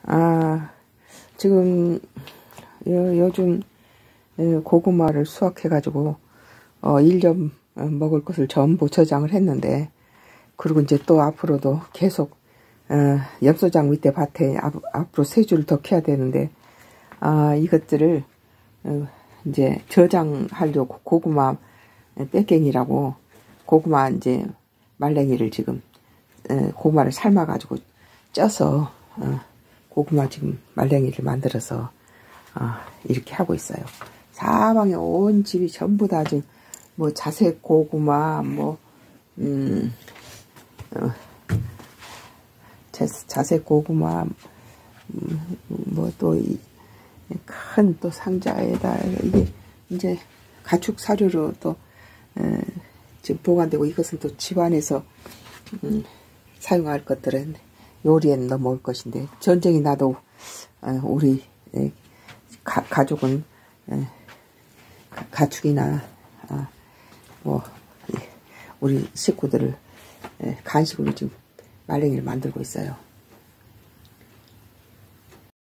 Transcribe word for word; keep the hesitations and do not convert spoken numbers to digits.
아, 지금 요, 요즘 고구마를 수확해가지고 어, 일 년 먹을 것을 전부 저장을 했는데, 그리고 이제 또 앞으로도 계속 어, 엽서장 밑에 밭에 앞, 앞으로 세 줄 더 캐야 되는데, 아, 이것들을 어, 이제 저장하려고 고구마 뺏갱이라고 고구마 이제 말랭이를 지금 어, 고구마를 삶아가지고 쪄서 어, 고구마 지금 말랭이를 만들어서 어, 이렇게 하고 있어요. 사방에 온 집이 전부 다 지금 뭐 자색 고구마 뭐 음, 어, 자색 고구마 음, 뭐 또 큰 또 상자에다 이게 이제 가축 사료로 또 에, 지금 보관되고, 이것은 또 집안에서 음, 사용할 것들은 요리에 넣어 먹을 것인데, 전쟁이 나도 어, 우리 에, 가, 가족은 에, 가축이나 아, 뭐 우리 식구들을 에, 간식으로 지금 말랭이를 만들고 있어요.